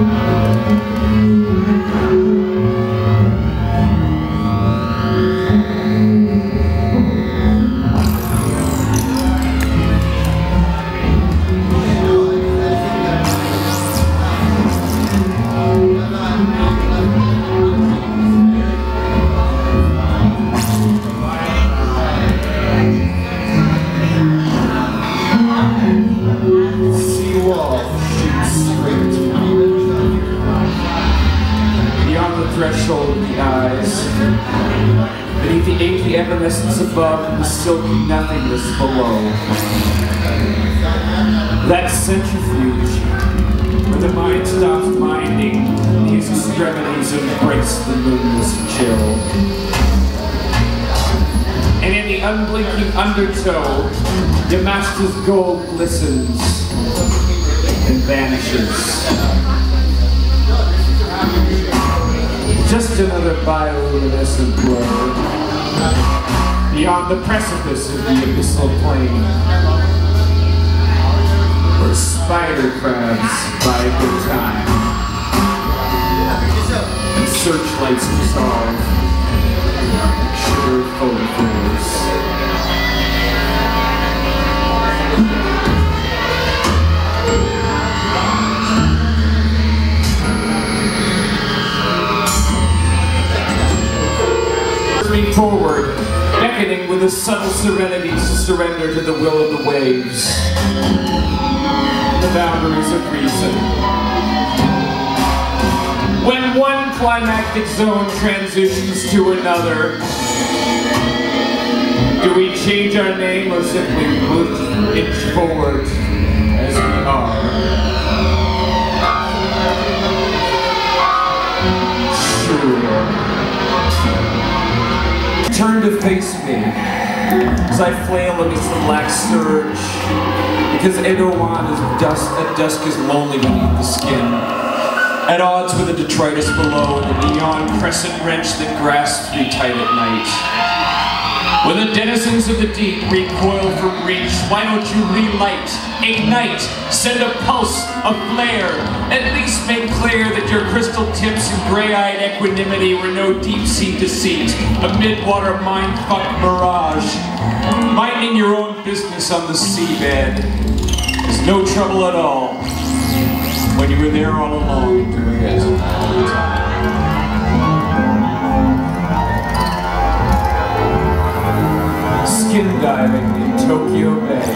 Threshold of the eyes, beneath the inky evanescence above and the silky nothingness below. That centrifuge, where the mind stops minding, these extremities embrace the luminous chill. And in the unblinking undertow, your master's gold glistens and vanishes. Just another bioluminescent blur beyond the precipice of the abyssal plain, where spider crabs buy good time and searchlights resolve sugar photophores. Forward, beckoning with a subtle serenity to surrender to the will of the waves, the boundaries of reason. When one climactic zone transitions to another, do we change our name or simply inch forward as we are? Sure. Turn to face me as I flail against the black surge, because Edouan is at dusk is lonely beneath the skin, at odds with the detritus below and the neon crescent wrench that grasps me tight at night. When the denizens of the deep recoil from reach, why don't you relight, ignite, send a pulse, a flare, at least make clear that your crystal tips and gray-eyed equanimity were no deep-sea deceit, a mid-water mind-fuck mirage. Minding your own business on the seabed is no trouble at all when you were there all alone doing it. Skin diving in Tokyo Bay,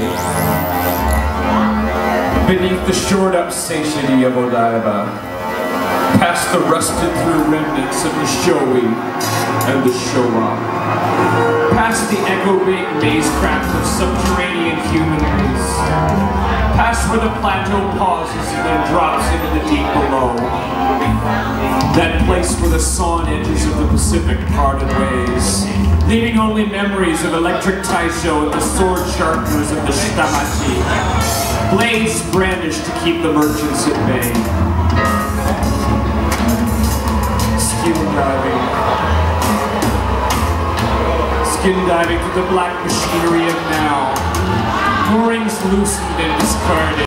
beneath the shored-up satiety of Odaiba, past the rusted-through remnants of the Shoei and the Showa, past the echo-baked mazecraft of subterranean humanoids, past where the plateau pauses and then drops into the deep below, that place where the sawn edges of the Pacific parted ways, leaving only memories of electric taisho and the sword sharpeners of the shitamachi, blades brandished to keep the merchants at bay. Skin diving through the black machinery of now, moorings loosened and discarded,